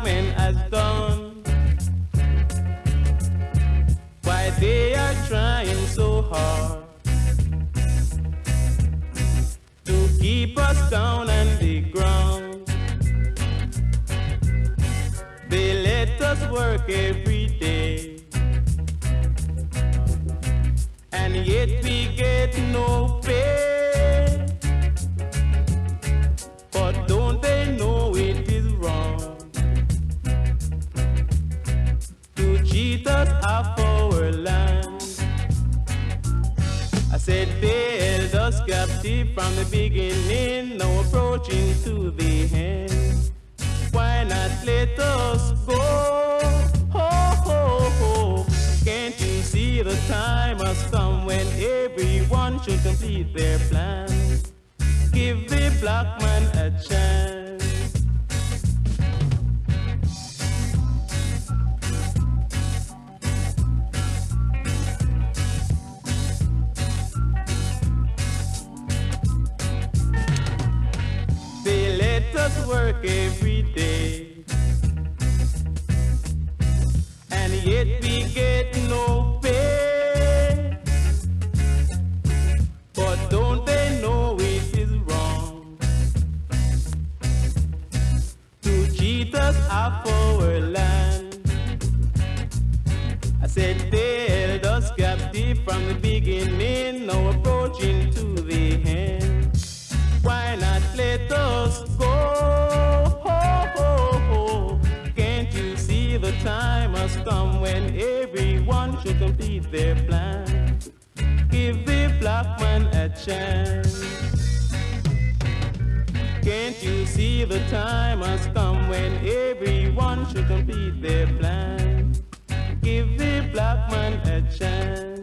government has done. Why they are trying so hard to keep us down on the ground. They let us work every day, and yet we get no pay. But don't they know it is wrong to cheat us of our land? I said they held us captive from the beginning, now approaching to the end. Why not let us go? Ho, ho, ho. Can't you see the time has come when everyone should complete their plans? Give the black man a chance. They let us work every day, and yet we get no pay. But don't they know it is wrong to cheat us of our land? I said they held us captive from the beginning, now approaching to the end. Why not let us go? Ho, ho, ho. Can't you see the time has come when everyone should complete their plan? Give the black man a chance. Can't you see the time has come when everyone should complete their plan? Give the black man a chance.